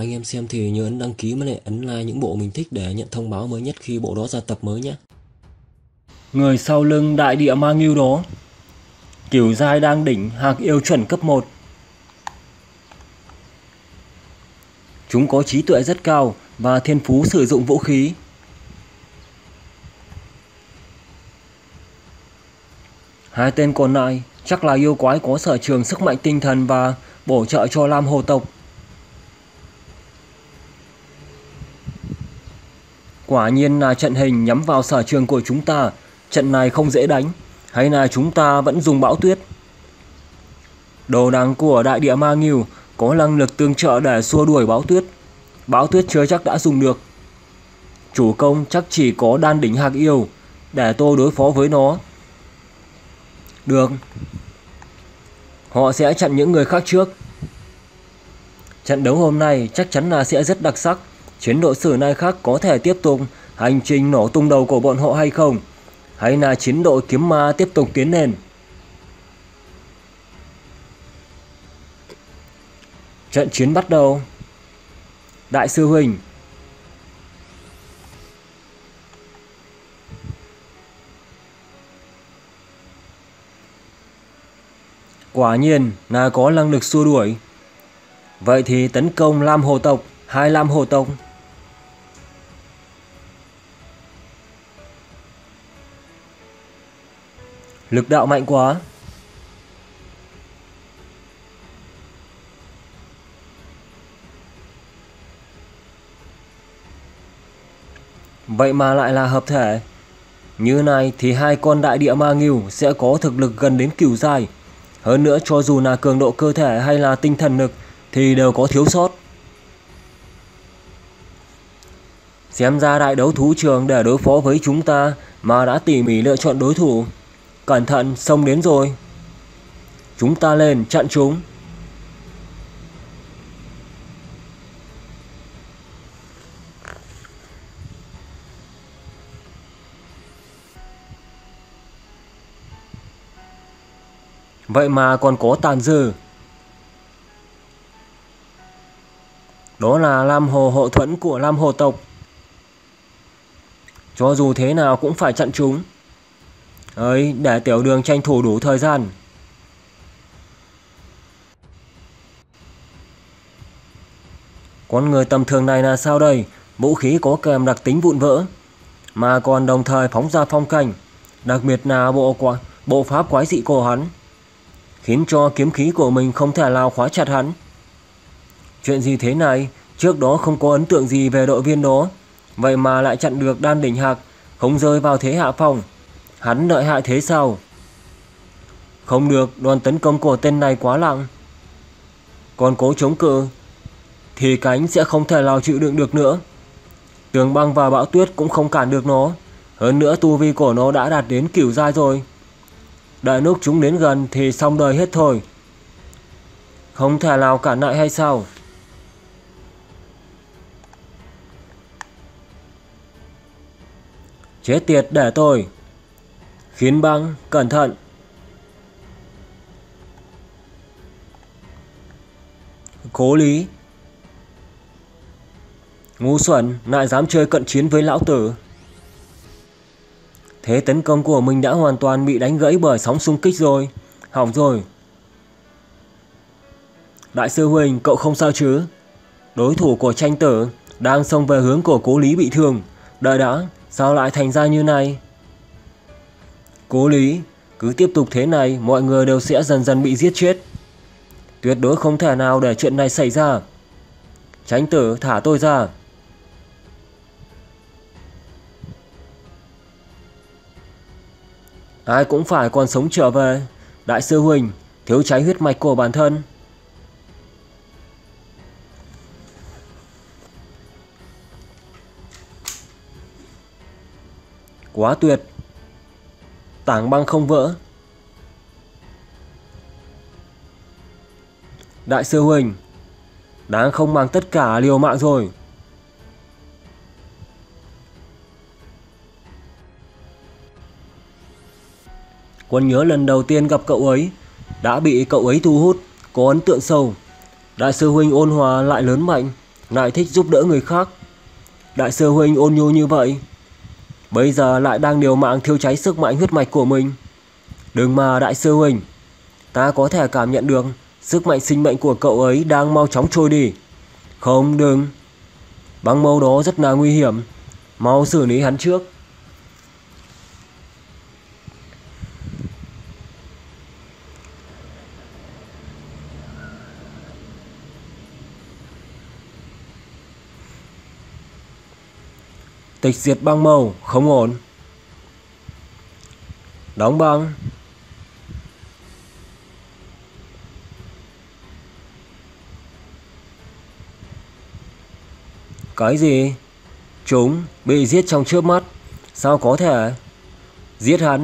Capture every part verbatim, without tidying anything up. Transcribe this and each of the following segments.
Anh em xem thì nhớ ấn đăng ký với lại ấn like những bộ mình thích để nhận thông báo mới nhất khi bộ đó ra tập mới nhé. Người sau lưng đại địa ma ngưu đó, kiểu giai đang đỉnh hạc yêu chuẩn cấp một. Chúng có trí tuệ rất cao và thiên phú sử dụng vũ khí. Hai tên còn lại chắc là yêu quái có sở trường sức mạnh tinh thần và bổ trợ cho Lam Hồ tộc. Quả nhiên là trận hình nhắm vào sở trường của chúng ta. Trận này không dễ đánh. Hay là chúng ta vẫn dùng bão tuyết? Đồ đằng của đại địa ma ngưu có năng lực tương trợ để xua đuổi bão tuyết. Bão tuyết chưa chắc đã dùng được. Chủ công chắc chỉ có đan đỉnh hạc yêu để tôi đối phó với nó. Được. Họ sẽ chặn những người khác trước. Trận đấu hôm nay chắc chắn là sẽ rất đặc sắc. Chiến đội sử này khác có thể tiếp tục hành trình nổ tung đầu của bọn họ hay không? Hay là chiến đội kiếm ma tiếp tục tiến lên? Trận chiến bắt đầu. Đại sư huynh, quả nhiên là có năng lực xua đuổi. Vậy thì tấn công Lam Hồ tộc, hai Lam Hồ tộc. Lực đạo mạnh quá. Vậy mà lại là hợp thể. Như này thì hai con đại địa ma ngưu sẽ có thực lực gần đến cửu giai. Hơn nữa cho dù là cường độ cơ thể hay là tinh thần lực thì đều có thiếu sót. Xem ra đại đấu thú trường để đối phó với chúng ta mà đã tỉ mỉ lựa chọn đối thủ. Cẩn thận, xông đến rồi. Chúng ta lên chặn chúng. Vậy mà còn có tàn dư. Đó là Lam Hồ hộ thuẫn của Lam Hồ tộc. Cho dù thế nào cũng phải chặn chúng. Ấy, để tiểu đường tranh thủ đủ thời gian. Con người tầm thường này là sao đây? Vũ khí có kèm đặc tính vụn vỡ, mà còn đồng thời phóng ra phong cảnh. Đặc biệt là bộ, quả, bộ pháp quái dị của hắn, khiến cho kiếm khí của mình không thể nào khóa chặt hắn. Chuyện gì thế này? Trước đó không có ấn tượng gì về đội viên đó. Vậy mà lại chặn được đan đỉnh hạc, không rơi vào thế hạ phong. Hắn lợi hại thế sao? Không được, đòn tấn công của tên này quá nặng. Còn cố chống cự thì cánh sẽ không thể nào chịu đựng được nữa. Tường băng và bão tuyết cũng không cản được nó. Hơn nữa tu vi của nó đã đạt đến cửu giai rồi. Đợi lúc chúng đến gần thì xong đời hết thôi. Không thể nào cản lại hay sao? Chết tiệt, để tôi. Khiến băng, cẩn thận. Cố Lý, ngu xuẩn, lại dám chơi cận chiến với lão tử. Thế tấn công của mình đã hoàn toàn bị đánh gãy bởi sóng xung kích rồi. Hỏng rồi. Đại sư huynh, cậu không sao chứ? Đối thủ của tranh tử đang xông về hướng của Cố Lý bị thương. Đợi đã, sao lại thành ra như này? Cố Lý, cứ tiếp tục thế này mọi người đều sẽ dần dần bị giết chết. Tuyệt đối không thể nào để chuyện này xảy ra. Tranh tử, thả tôi ra. Ai cũng phải còn sống trở về. Đại sư huynh, thiếu cháy huyết mạch của bản thân. Quá tuyệt. Tảng băng không vỡ. Đại sư huynh, đáng không mang tất cả liều mạng rồi. Quân nhớ lần đầu tiên gặp cậu ấy đã bị cậu ấy thu hút, có ấn tượng sâu. Đại sư huynh ôn hòa lại lớn mạnh, lại thích giúp đỡ người khác. Đại sư huynh ôn nhu như vậy, bây giờ lại đang liều mạng thiêu cháy sức mạnh huyết mạch của mình. Đừng mà đại sư huynh, ta có thể cảm nhận được sức mạnh sinh mệnh của cậu ấy đang mau chóng trôi đi. Không, đừng. Băng mâu đó rất là nguy hiểm, mau xử lý hắn trước. Tịch diệt băng mâu, không ổn. Đóng băng. Cái gì? Chúng bị giết trong chớp mắt. Sao có thể? Giết hắn.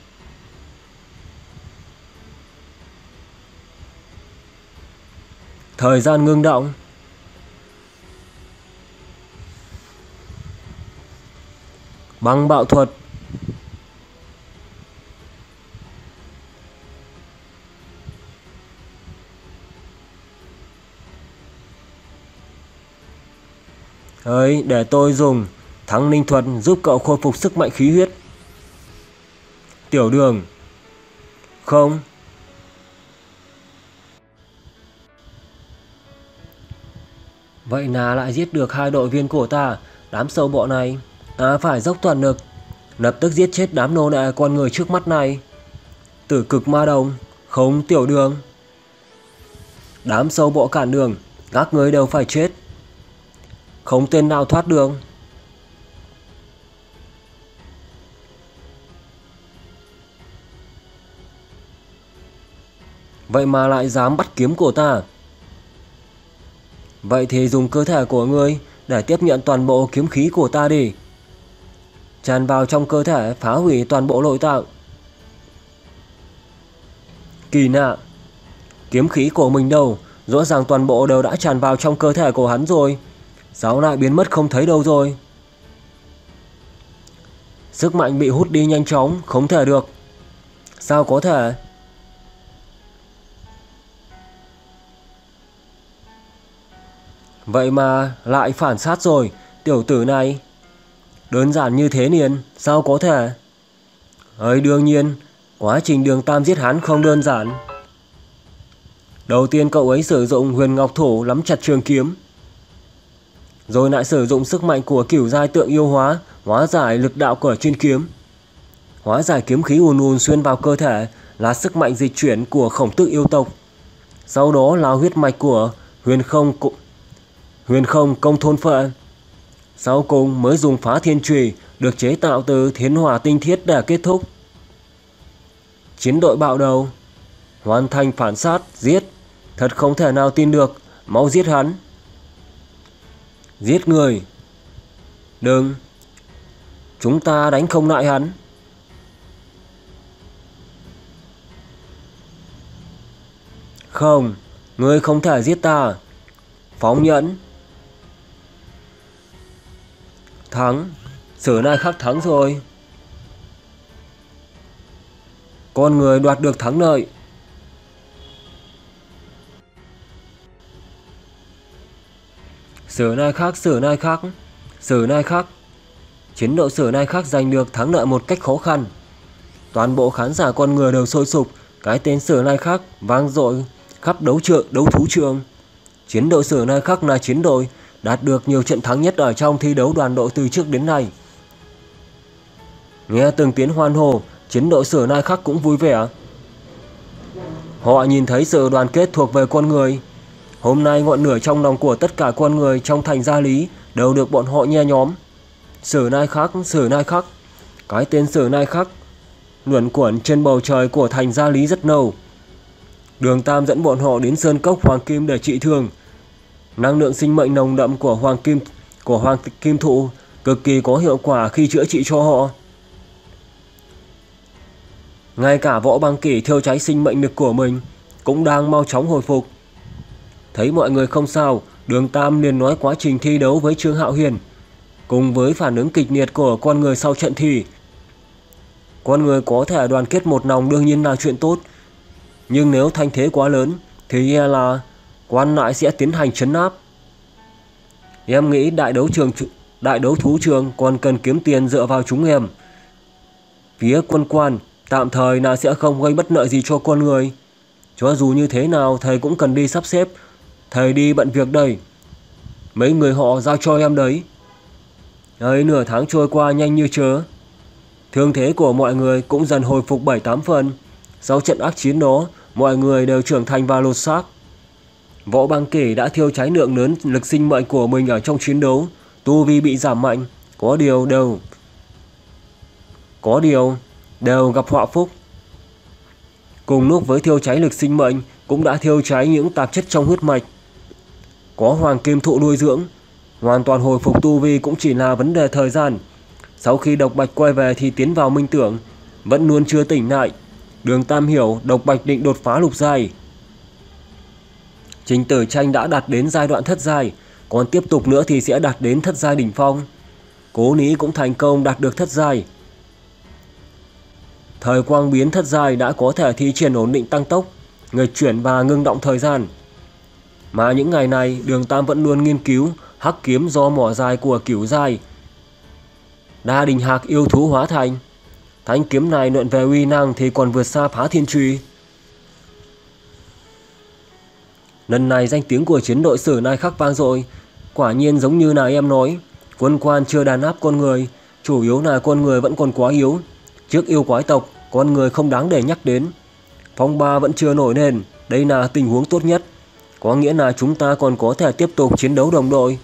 Thời gian ngưng động. Băng bạo thuật. Ơi, để tôi dùng Thắng Linh thuật giúp cậu khôi phục sức mạnh khí huyết. Tiểu Đường. Không. Vậy là lại giết được hai đội viên của ta. Đám sâu bọ này, ta phải dốc toàn lực lập tức giết chết đám nô lệ con người trước mắt này. Tử cực ma đồng. Không, Tiểu Đường. Đám sâu bọ cản đường, các người đều phải chết. Không tên nào thoát đường. Vậy mà lại dám bắt kiếm của ta. Vậy thì dùng cơ thể của ngươi để tiếp nhận toàn bộ kiếm khí của ta đi. Tràn vào trong cơ thể phá hủy toàn bộ nội tạng. Kỳ lạ, kiếm khí của mình đâu? Rõ ràng toàn bộ đều đã tràn vào trong cơ thể của hắn rồi. Sao lại biến mất không thấy đâu rồi? Sức mạnh bị hút đi nhanh chóng, không thể được. Sao có thể? Vậy mà lại phản sát rồi, tiểu tử này. Đơn giản như thế liền, sao có thể? Ấy đương nhiên, quá trình Đường Tam giết hắn không đơn giản. Đầu tiên cậu ấy sử dụng huyền ngọc thủ nắm chặt trường kiếm, rồi lại sử dụng sức mạnh của cửu giai tượng yêu hóa hóa giải lực đạo của chuyên kiếm. Hóa giải kiếm khí ùn ùn xuyên vào cơ thể là sức mạnh dịch chuyển của khổng tước yêu tộc. Sau đó là huyết mạch của huyền không huyền không công thôn phệ. Sau cùng mới dùng phá thiên chùy được chế tạo từ thiên hỏa tinh thiết để kết thúc. Chiến đội bạo đầu, hoàn thành phản sát, giết. Thật không thể nào tin được, mau giết hắn. Giết người. Đừng, chúng ta đánh không lại hắn. Không, ngươi không thể giết ta. Phóng nhẫn. Thắng, Sử Lai Khắc thắng rồi. Con người đoạt được thắng lợi. Sử Lai Khắc, Sử Lai Khắc, Sử Lai Khắc. Chiến đội Sử Lai Khắc giành được thắng lợi một cách khó khăn. Toàn bộ khán giả con người đều sôi sục. Cái tên Sử Lai Khắc vang dội khắp đấu trường, đấu thú trường. Chiến đội Sử Lai Khắc là chiến đội đạt được nhiều trận thắng nhất ở trong thi đấu đoàn đội từ trước đến nay. Nghe từng tiếng hoan hô, chiến đội Sử Lai Khắc cũng vui vẻ. Họ nhìn thấy sự đoàn kết thuộc về con người. Hôm nay ngọn lửa trong lòng của tất cả con người trong thành Gia Lý đều được bọn họ nhe nhóm. Sử Lai Khắc, Sử Lai Khắc. Cái tên Sử Lai Khắc luẩn quẩn trên bầu trời của thành Gia Lý rất lâu. Đường Tam dẫn bọn họ đến sơn cốc Hoàng Kim để trị thương. Năng lượng sinh mệnh nồng đậm của Hoàng Kim của Hoàng Kim Thụ cực kỳ có hiệu quả khi chữa trị cho họ. Ngay cả Võ Băng Kỷ thiêu cháy sinh mệnh lực của mình cũng đang mau chóng hồi phục. Thấy mọi người không sao, Đường Tam liền nói quá trình thi đấu với Trương Hạo Hiền cùng với phản ứng kịch liệt của con người sau trận thi. Con người có thể đoàn kết một lòng đương nhiên là chuyện tốt, nhưng nếu thanh thế quá lớn thì e là quan lại sẽ tiến hành trấn áp. Em nghĩ đại đấu trường đại đấu thú trường còn cần kiếm tiền dựa vào chúng em. Phía quân quan tạm thời là sẽ không gây bất lợi gì cho con người. Cho dù như thế nào thầy cũng cần đi sắp xếp. Thầy đi bận việc đây. Mấy người họ giao cho em đấy. Ấy, nửa tháng trôi qua nhanh như chớ. Thương thế của mọi người cũng dần hồi phục bảy tám phần. Sau trận ác chiến đó, mọi người đều trưởng thành và lột xác. Võ Băng Kỷ đã thiêu cháy lượng lớn lực sinh mệnh của mình ở trong chiến đấu. Tu vi bị giảm mạnh. Có điều đều Có điều đều gặp họa phúc. Cùng lúc với thiêu cháy lực sinh mệnh, cũng đã thiêu cháy những tạp chất trong huyết mạch. Có hoàng kim thụ nuôi dưỡng, hoàn toàn hồi phục tu vi cũng chỉ là vấn đề thời gian. Sau khi Độc Bạch quay về thì tiến vào minh tưởng, vẫn luôn chưa tỉnh lại. Đường Tam hiểu Độc Bạch định đột phá lục giai. Trình Tử Tranh đã đạt đến giai đoạn thất giai, còn tiếp tục nữa thì sẽ đạt đến thất giai đỉnh phong. Cố Ní cũng thành công đạt được thất giai. Thời quang biến thất giai đã có thể thi triển ổn định tăng tốc, nghịch chuyển và ngưng động thời gian. Mà những ngày này, Đường Tam vẫn luôn nghiên cứu hắc kiếm do mỏ dài của cửu giai Đa Đình Hạc yêu thú hóa thành. Thanh kiếm này luận về uy năng thì còn vượt xa Phá Thiên Truy. Lần này danh tiếng của chiến đội Sử Nai Khắc vang dội. Quả nhiên giống như là em nói, quân quan chưa đàn áp con người, chủ yếu là con người vẫn còn quá yếu. Trước yêu quái tộc, con người không đáng để nhắc đến. Phong ba vẫn chưa nổi lên, đây là tình huống tốt nhất. Có nghĩa là chúng ta còn có thể tiếp tục chiến đấu đồng đội.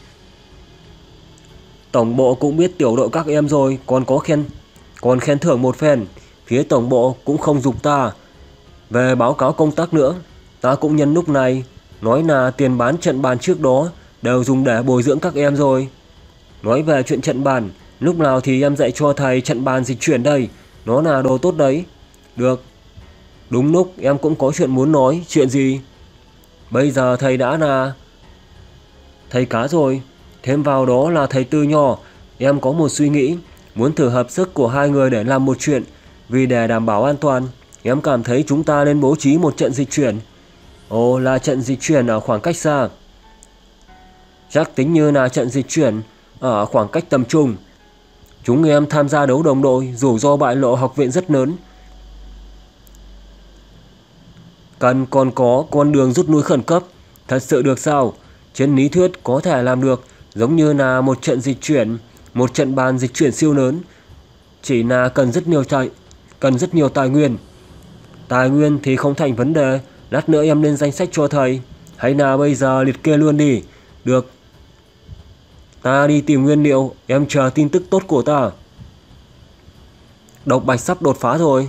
Tổng bộ cũng biết tiểu đội các em rồi, còn có khen còn khen thưởng một phen. Phía tổng bộ cũng không giục ta về báo cáo công tác nữa. Ta cũng nhân lúc này nói là tiền bán trận bàn trước đó đều dùng để bồi dưỡng các em rồi. Nói về chuyện trận bàn, lúc nào thì em dạy cho thầy trận bàn dịch chuyển đây. Nó là đồ tốt đấy. Được. Đúng lúc em cũng có chuyện muốn nói. Chuyện gì? Bây giờ thầy đã là thầy cá rồi, thêm vào đó là thầy Tư Nho. Em có một suy nghĩ, muốn thử hợp sức của hai người để làm một chuyện. Vì để đảm bảo an toàn, em cảm thấy chúng ta nên bố trí một trận dịch chuyển. Ồ, là trận dịch chuyển ở khoảng cách xa. Chắc tính như là trận dịch chuyển ở khoảng cách tầm trung. Chúng em tham gia đấu đồng đội, rủi ro bại lộ học viện rất lớn. Cần còn có con đường rút lui khẩn cấp. Thật sự được sao? Trên lý thuyết có thể làm được, giống như là một trận dịch chuyển, một trận bàn dịch chuyển siêu lớn. Chỉ là cần rất nhiều tài, cần rất nhiều tài nguyên. Tài nguyên thì không thành vấn đề, lát nữa em lên danh sách cho thầy. Hay là bây giờ liệt kê luôn đi. Được. Ta đi tìm nguyên liệu, em chờ tin tức tốt của ta. Độc Bạch sắp đột phá rồi.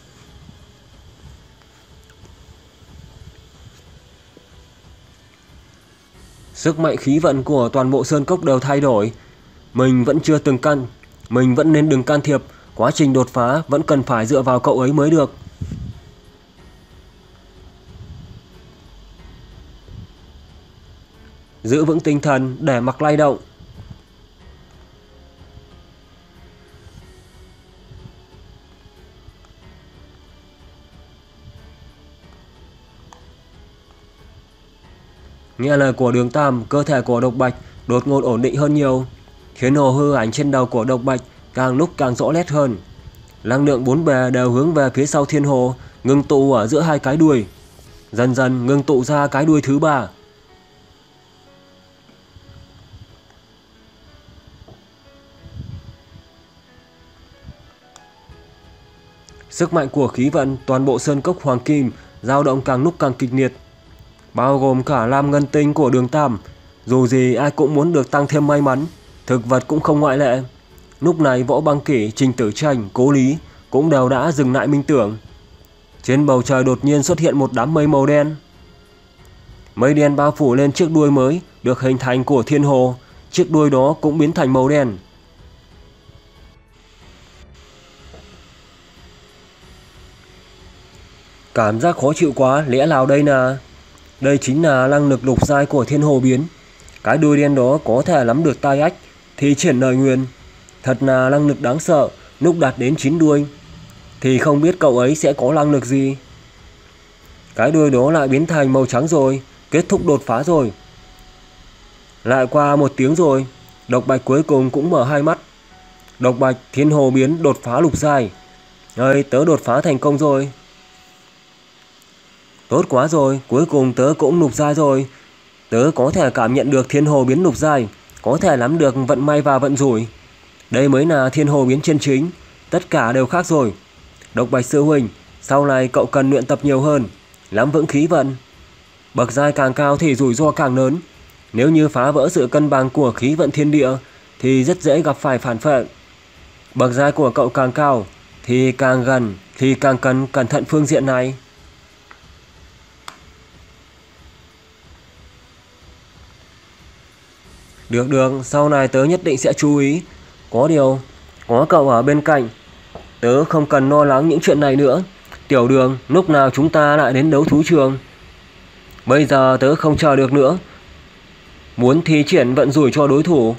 Sức mạnh khí vận của toàn bộ Sơn Cốc đều thay đổi. Mình vẫn chưa từng can Mình vẫn nên đừng can thiệp. Quá trình đột phá vẫn cần phải dựa vào cậu ấy mới được. Giữ vững tinh thần để mặc lay động. Nghe lời của Đường Tam, cơ thể của Độc Bạch đột ngột ổn định hơn nhiều. Khiến hồ hư ảnh trên đầu của Độc Bạch càng lúc càng rõ nét hơn. Năng lượng bốn bề đều hướng về phía sau thiên hồ, ngưng tụ ở giữa hai cái đuôi. Dần dần ngưng tụ ra cái đuôi thứ ba. Sức mạnh của khí vận toàn bộ Sơn Cốc Hoàng Kim dao động càng lúc càng kịch liệt, bao gồm cả Lam Ngân Tinh của Đường Tam. Dù gì ai cũng muốn được tăng thêm may mắn, thực vật cũng không ngoại lệ. Lúc này Võ Băng Kỷ, Trình Tử Tranh, Cố Lý cũng đều đã dừng lại minh tưởng. Trên bầu trời đột nhiên xuất hiện một đám mây màu đen. Mây đen bao phủ lên chiếc đuôi mới được hình thành của thiên hồ. Chiếc đuôi đó cũng biến thành màu đen. Cảm giác khó chịu quá, lẽ nào đây là... Đây chính là năng lực lục giai của thiên hồ biến. Cái đuôi đen đó có thể nắm được tai ách thì triển lời nguyền. Thật là năng lực đáng sợ. Lúc đạt đến chín đuôi thì không biết cậu ấy sẽ có năng lực gì. Cái đuôi đó lại biến thành màu trắng rồi. Kết thúc đột phá rồi. Lại qua một tiếng rồi, Độc Bạch cuối cùng cũng mở hai mắt. Độc Bạch Thiên Hồ biến đột phá lục giai. Ơi, tớ đột phá thành công rồi. Tốt quá rồi, cuối cùng tớ cũng lục giai rồi. Tớ có thể cảm nhận được Thiên Hồ biến lục giai, có thể nắm được vận may và vận rủi. Đây mới là Thiên Hồ biến chân chính, tất cả đều khác rồi. Độc Bạch sư huynh, sau này cậu cần luyện tập nhiều hơn, nắm vững khí vận. Bậc giai càng cao thì rủi ro càng lớn. Nếu như phá vỡ sự cân bằng của khí vận thiên địa thì rất dễ gặp phải phản phệ. Bậc giai của cậu càng cao thì càng gần thì càng cần cẩn thận phương diện này. Được được, sau này tớ nhất định sẽ chú ý. Có điều, có cậu ở bên cạnh, tớ không cần lo lắng những chuyện này nữa. Tiểu Đường, lúc nào chúng ta lại đến đấu thú trường? Bây giờ tớ không chờ được nữa, muốn thi triển vận rủi cho đối thủ.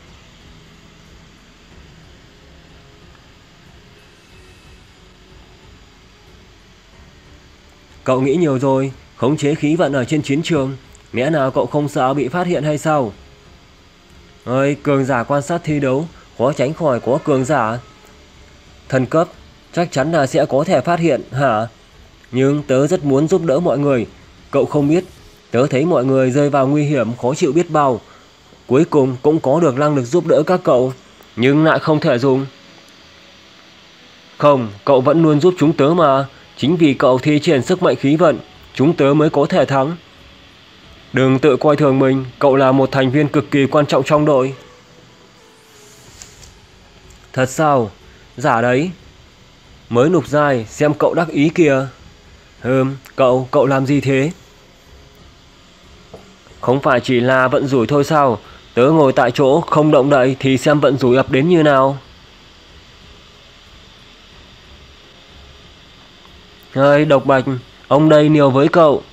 Cậu nghĩ nhiều rồi, khống chế khí vận ở trên chiến trường, lẽ nào cậu không sợ bị phát hiện hay sao? Ơi, cường giả quan sát thi đấu, khó tránh khỏi có cường giả thần cấp, chắc chắn là sẽ có thể phát hiện hả? Nhưng tớ rất muốn giúp đỡ mọi người. Cậu không biết, tớ thấy mọi người rơi vào nguy hiểm khó chịu biết bao, cuối cùng cũng có được năng lực giúp đỡ các cậu, nhưng lại không thể dùng. Không, cậu vẫn luôn giúp chúng tớ mà. Chính vì cậu thi triển sức mạnh khí vận, chúng tớ mới có thể thắng. Đừng tự coi thường mình, cậu là một thành viên cực kỳ quan trọng trong đội. Thật sao? Giả đấy. Mới lục giai, xem cậu đắc ý kìa. Hừm, cậu, cậu làm gì thế? Không phải chỉ là vận rủi thôi sao? Tớ ngồi tại chỗ không động đậy thì xem vận rủi ập đến như nào. Ơi, Độc Bạch, ông đây liều với cậu.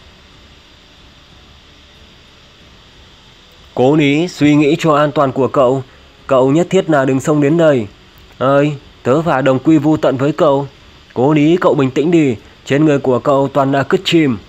Cố Ní, suy nghĩ cho an toàn của cậu, cậu nhất thiết là đừng xông đến đây. Ơi, tớ và đồng quy vu tận với cậu. Cố Ní, cậu bình tĩnh đi, trên người của cậu toàn là cứt chìm.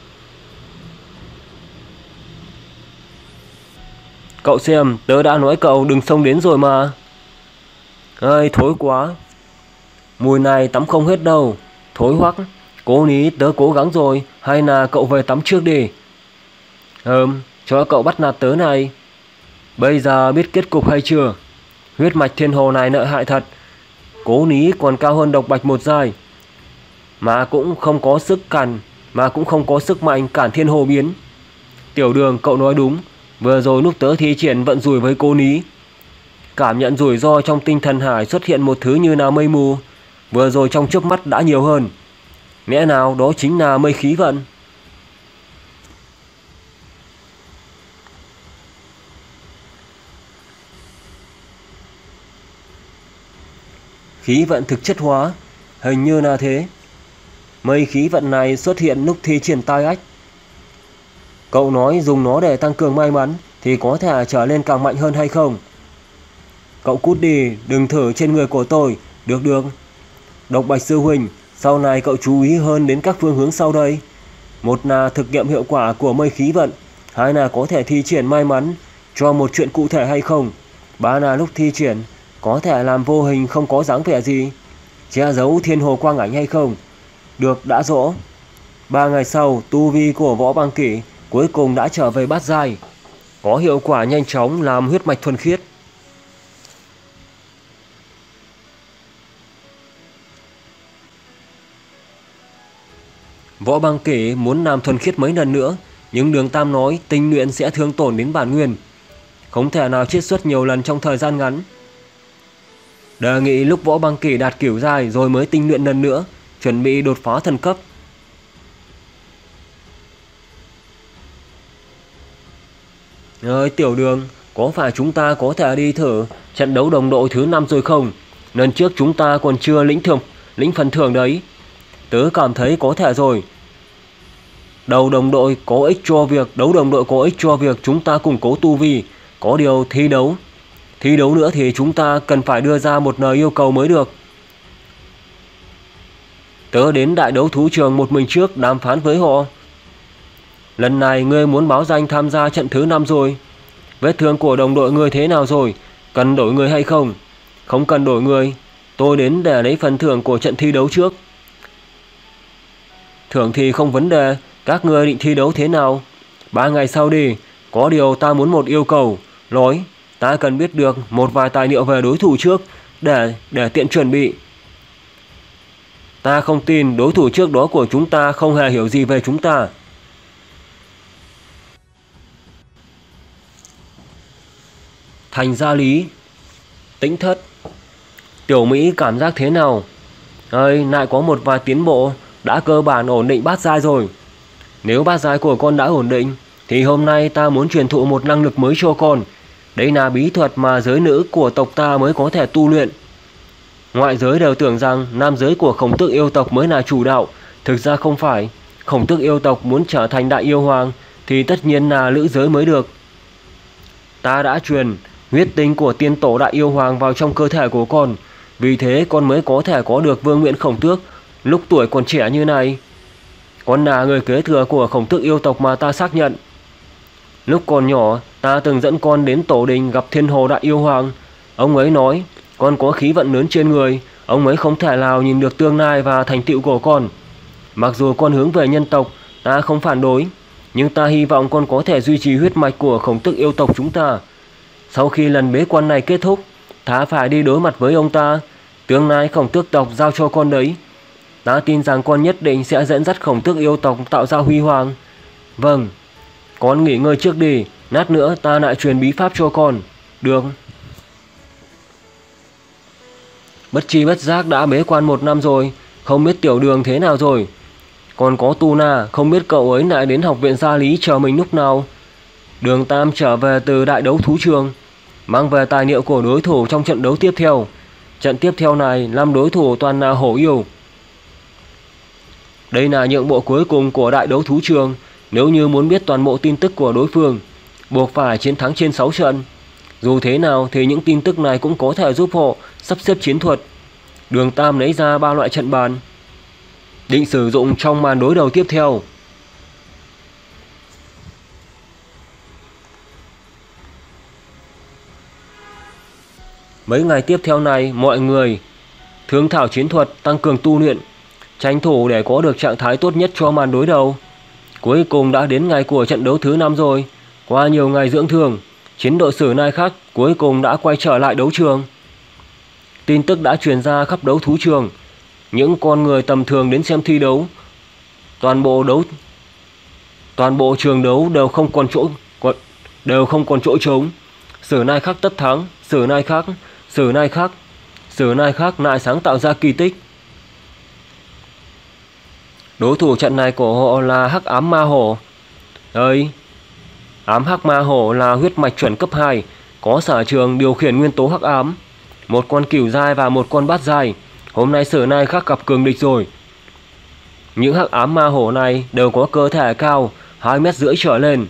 Cậu xem, tớ đã nói cậu đừng xông đến rồi mà. Ơi, thối quá. Mùi này tắm không hết đâu. Thối hoắc. Cố Ní, tớ cố gắng rồi, hay là cậu về tắm trước đi. Ừm, cho cậu bắt nạt tớ này. Bây giờ biết kết cục hay chưa? Huyết mạch Thiên Hồ này nợ hại thật. Cố Ní còn cao hơn Độc Bạch một giai, mà cũng không có sức cản, mà cũng không có sức mạnh cản Thiên Hồ biến. Tiểu Đường, cậu nói đúng. Vừa rồi lúc tớ thi triển vận rủi với Cố Ní, cảm nhận rủi ro trong tinh thần hải xuất hiện một thứ như là mây mù. Vừa rồi trong chớp mắt đã nhiều hơn. Lẽ nào đó chính là mây khí vận? Khí vận thực chất hóa, hình như là thế. Mây khí vận này xuất hiện lúc thi triển tai ách. Cậu nói dùng nó để tăng cường may mắn thì có thể trở lên càng mạnh hơn hay không? Cậu cút đi, đừng thử trên người của tôi. Được được. Độc Bạch sư huynh, sau này cậu chú ý hơn đến các phương hướng sau đây. Một là thực nghiệm hiệu quả của mây khí vận, hai là có thể thi triển may mắn cho một chuyện cụ thể hay không, ba là lúc thi triển có thể làm vô hình không có dáng vẻ gì, che giấu Thiên Hồ quang ảnh hay không. Được, đã rõ. Ba ngày sau, tu vi của Võ Băng Kỷ cuối cùng đã trở về bát giai, có hiệu quả nhanh chóng làm huyết mạch thuần khiết. Võ Băng Kỷ muốn làm thuần khiết mấy lần nữa, nhưng Đường Tam nói tinh luyện sẽ thương tổn đến bản nguyên, không thể nào chiết xuất nhiều lần trong thời gian ngắn. Đề nghị lúc Võ Băng Kỷ đạt cửu giai rồi mới tinh luyện lần nữa, chuẩn bị đột phá thần cấp. Ơi Tiểu Đường, có phải chúng ta có thể đi thử trận đấu đồng đội thứ năm rồi không? Lần trước chúng ta còn chưa lĩnh thưởng, lĩnh phần thưởng đấy. Tớ cảm thấy có thể rồi. Đầu đồng đội có ích cho việc đấu đồng đội có ích cho việc chúng ta củng cố tu vi. Có điều thi đấu Thi đấu nữa thì chúng ta cần phải đưa ra một lời yêu cầu mới được. Tớ đến đại đấu thú trường một mình trước đàm phán với họ. Lần này ngươi muốn báo danh tham gia trận thứ năm rồi. Vết thương của đồng đội ngươi thế nào rồi? Cần đổi người hay không? Không cần đổi người. Tôi đến để lấy phần thưởng của trận thi đấu trước. Thưởng thì không vấn đề. Các ngươi định thi đấu thế nào? Ba ngày sau đi. Có điều ta muốn một yêu cầu. Nói, ta cần biết được một vài tài liệu về đối thủ trước Để để tiện chuẩn bị. Ta không tin đối thủ trước đó của chúng ta không hề hiểu gì về chúng ta. Thành Gia Lý. Tĩnh thất. Tiểu Mỹ cảm giác thế nào? Ơi, lại có một vài tiến bộ. Đã cơ bản ổn định bát giai rồi. Nếu bát giai của con đã ổn định thì hôm nay ta muốn truyền thụ một năng lực mới cho con. Đây là bí thuật mà giới nữ của tộc ta mới có thể tu luyện. Ngoại giới đều tưởng rằng nam giới của Khổng Tước yêu tộc mới là chủ đạo. Thực ra không phải. Khổng Tước yêu tộc muốn trở thành đại yêu hoàng thì tất nhiên là nữ giới mới được. Ta đã truyền huyết tinh của tiên tổ đại yêu hoàng vào trong cơ thể của con. Vì thế con mới có thể có được vương miện Khổng Tước lúc tuổi còn trẻ như này. Con là người kế thừa của Khổng Tước yêu tộc mà ta xác nhận. Lúc còn nhỏ, ta từng dẫn con đến tổ đình gặp Thiên Hồ đại yêu hoàng. Ông ấy nói con có khí vận lớn trên người. Ông ấy không thể nào nhìn được tương lai và thành tựu của con. Mặc dù con hướng về nhân tộc, ta không phản đối, nhưng ta hy vọng con có thể duy trì huyết mạch của Khổng Tước yêu tộc chúng ta. Sau khi lần bế quan này kết thúc, ta phải đi đối mặt với ông ta. Tương lai Khổng Tước tộc giao cho con đấy. Ta tin rằng con nhất định sẽ dẫn dắt Khổng Tước yêu tộc tạo ra huy hoàng. Vâng, con nghỉ ngơi trước đi. Lát nữa ta lại truyền bí pháp cho con. Được. Bất chi bất giác đã bế quan một năm rồi. Không biết Tiểu Đường thế nào rồi. Còn có Tu Na, không biết cậu ấy lại đến học viện Gia Lý chờ mình lúc nào. Đường Tam trở về từ đại đấu thú trường, mang về tài liệu của đối thủ trong trận đấu tiếp theo. Trận tiếp theo này năm đối thủ toàn là hổ yêu. Đây là nhượng bộ cuối cùng của đại đấu thú trường. Nếu như muốn biết toàn bộ tin tức của đối phương, buộc phải chiến thắng trên sáu trận. Dù thế nào thì những tin tức này cũng có thể giúp họ sắp xếp chiến thuật. Đường Tam lấy ra ba loại trận bàn, định sử dụng trong màn đối đầu tiếp theo. Mấy ngày tiếp theo này, mọi người thương thảo chiến thuật, tăng cường tu luyện, tranh thủ để có được trạng thái tốt nhất cho màn đối đầu. Cuối cùng đã đến ngày của trận đấu thứ năm rồi. Qua nhiều ngày dưỡng thương, chiến đội Sử Nai Khắc cuối cùng đã quay trở lại đấu trường. Tin tức đã truyền ra khắp đấu thú trường. Những con người tầm thường đến xem thi đấu, toàn bộ đấu toàn bộ trường đấu đều không còn chỗ đều không còn chỗ trống. Sử Nai Khắc tất thắng, Sử Nai Khắc, Sử Nai Khắc, Sử Nai Khắc lại sáng tạo ra kỳ tích. Đối thủ trận này của họ là Hắc Ám Ma Hổ. Ơi, Ám Hắc Ma Hổ là huyết mạch chuẩn cấp hai, có sở trường điều khiển nguyên tố hắc ám, một con cửu giai và một con bát giai. Hôm nay Sử Nai Khắc gặp cường địch rồi. Những Hắc Ám Ma Hổ này đều có cơ thể cao hai mét rưỡi trở lên.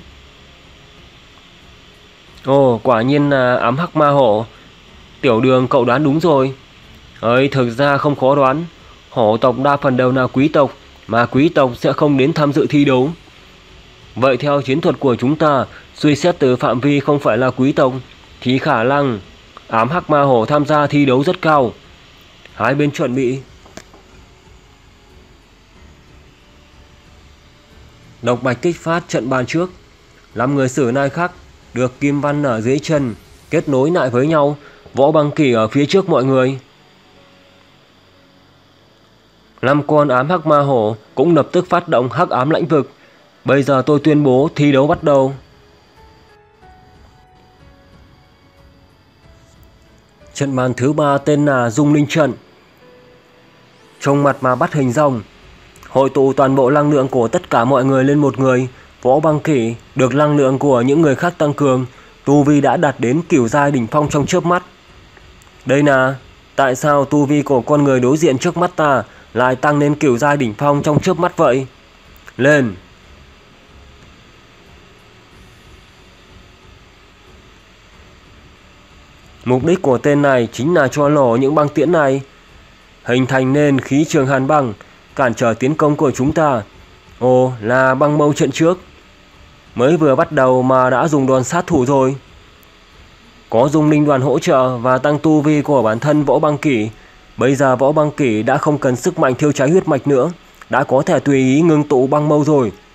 Ồ, quả nhiên là Ám Hắc Ma Hổ. Tiểu Đường, cậu đoán đúng rồi. Ơi, thực ra không khó đoán. Hổ tộc đa phần đều là quý tộc, mà quý tộc sẽ không đến tham dự thi đấu. Vậy theo chiến thuật của chúng ta, suy xét từ phạm vi không phải là quý tộc, thì khả năng Ám Hắc Ma Hổ tham gia thi đấu rất cao. Hai bên chuẩn bị. Độc Bạch kích phát trận bàn trước. Năm người Sử Nai Khắc được kim văn ở dưới chân kết nối lại với nhau. Võ Băng Kỷ ở phía trước mọi người. Năm con Ám Hắc Ma Hổ cũng lập tức phát động Hắc Ám Lãnh Vực. Bây giờ tôi tuyên bố thi đấu bắt đầu. Trận bàn thứ ba tên là Dung Linh Trận. Trong mặt mà bắt hình rồng, hội tụ toàn bộ năng lượng của tất cả mọi người lên một người. Võ Băng Kỷ được năng lượng của những người khác tăng cường, tu vi đã đạt đến cửu giai đỉnh phong trong chớp mắt. Đây là tại sao tu vi của con người đối diện trước mắt ta lại tăng lên cửu giai đỉnh phong trong chớp mắt vậy? Lên! Mục đích của tên này chính là cho nổ những băng tiễn này, hình thành nên khí trường hàn băng, cản trở tiến công của chúng ta. Ồ, là băng mâu trận trước. Mới vừa bắt đầu mà đã dùng đòn sát thủ rồi. Có Dung Linh Đoàn hỗ trợ và tăng tu vi của bản thân Võ Băng Kỷ, bây giờ Võ Băng Kỷ đã không cần sức mạnh thiêu cháy huyết mạch nữa, đã có thể tùy ý ngưng tụ băng mâu rồi.